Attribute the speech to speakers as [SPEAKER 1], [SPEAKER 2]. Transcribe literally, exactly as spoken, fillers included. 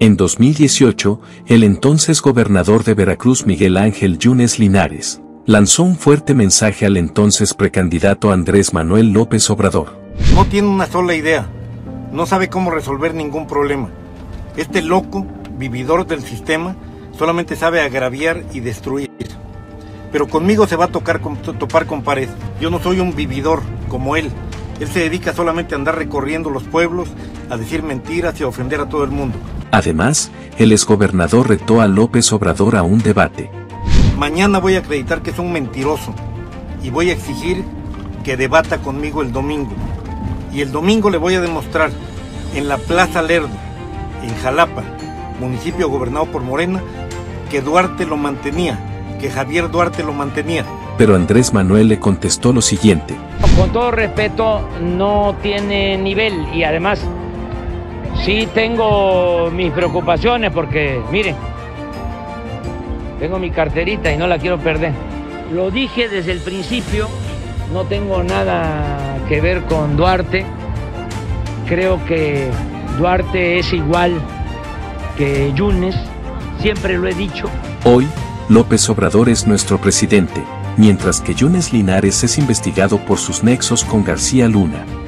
[SPEAKER 1] En dos mil dieciocho, el entonces gobernador de Veracruz Miguel Ángel Yunes Linares lanzó un fuerte mensaje al entonces precandidato Andrés Manuel López Obrador.
[SPEAKER 2] No tiene una sola idea, no sabe cómo resolver ningún problema. Este loco, vividor del sistema, solamente sabe agraviar y destruir. Pero conmigo se va a tocar con, topar con pared. Yo no soy un vividor como él. Él se dedica solamente a andar recorriendo los pueblos, a decir mentiras y a ofender a todo el mundo.
[SPEAKER 1] Además, el exgobernador retó a López Obrador a un debate.
[SPEAKER 2] Mañana voy a acreditar que es un mentiroso y voy a exigir que debata conmigo el domingo. Y el domingo le voy a demostrar en la Plaza Lerdo, en Jalapa, municipio gobernado por Morena, que Duarte lo mantenía, que Javier Duarte lo mantenía.
[SPEAKER 1] Pero Andrés Manuel le contestó lo siguiente.
[SPEAKER 3] Con todo respeto, no tiene nivel y además sí tengo mis preocupaciones porque, miren, tengo mi carterita y no la quiero perder. Lo dije desde el principio, no tengo nada que ver con Duarte. Creo que Duarte es igual que Yunes, siempre lo he dicho.
[SPEAKER 1] Hoy, López Obrador es nuestro presidente, mientras que Yunes Linares es investigado por sus nexos con García Luna.